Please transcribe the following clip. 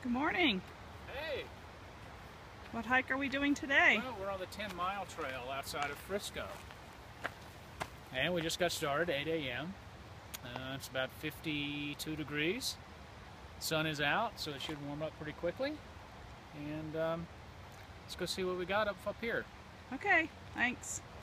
Good morning. Hey! What hike are we doing today? Well, we're on the 10-mile trail outside of Frisco. And we just got started, 8 a.m. It's about 52 degrees. Sun is out, so it should warm up pretty quickly. And let's go see what we got up here. Okay, thanks.